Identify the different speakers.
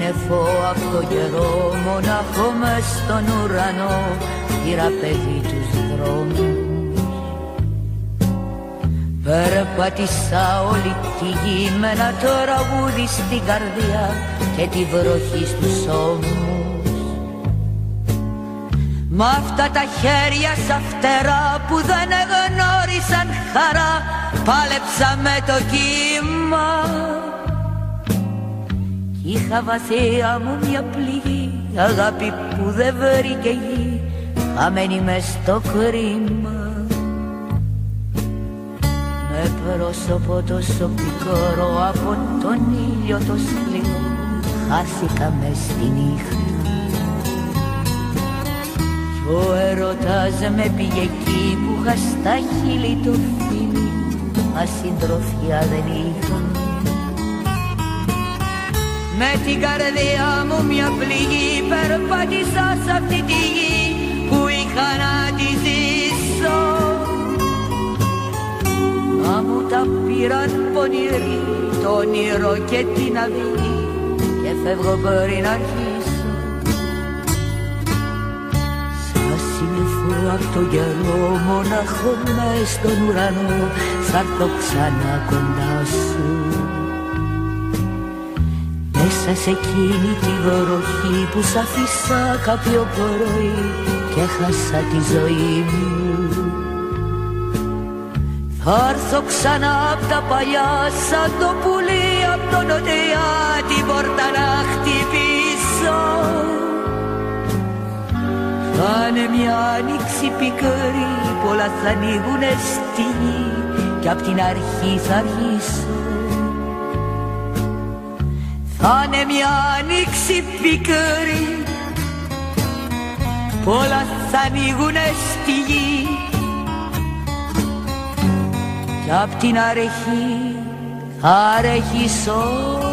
Speaker 1: σύννεφο απ' το καιρό, μονάχο μες στον ουρανό πήρα παιδί τους δρόμους. Περπάτησα όλη τη γη με ένα τραγούδι στην καρδιά και τη βροχή στους ώμους. Μ' αυτά τα χέρια σαν φτερά που δεν εγνώρισαν χαρά, πάλεψα με το κύμα. Κι είχα βαθιά μου μια πληγή, αγάπη που δεν βρήκε γη, χαμένη μες στο κρίμα. Με πρόσωπο τόσο πικρό από τον ήλιο το σκληρό, χάθηκα μες στη νύχτα. Κι ο έρωτας με πήγε εκεί που είχα στα χείλη το φίλι, μα συντροφιά δεν είχα. Με την καρδιά μου μια πληγή περπάτησα σ' αυτή τη γη που είχα να τη ζήσω. Μα μου τα πήραν πονηροί το όνειρο και την αυγή και φεύγω πριν αρχίσω. Σαν σύννεφο απ' τον καιρό, μονάχο μες στον ουρανό, θα έρθω ξανά κοντά σου. Μέσα σε εκείνη τη βροχή που σ' άφησα κάποιο πρωί και χάσα τη ζωή μου. Θα έρθω ξανά απ' τα παλιά σαν το πουλί απ' το νοτιά την πόρτα να χτυπήσω. Θα είναι μια άνοιξη πικρή, πολλά θα ανοίγουνε στη γη κι απ' την αρχή θα αρχίσω. Θα είναι μια άνοιξη πικρή, πολλά θα ανοίγουνε στη γη κι απ' την αρχή θα αρχίσω.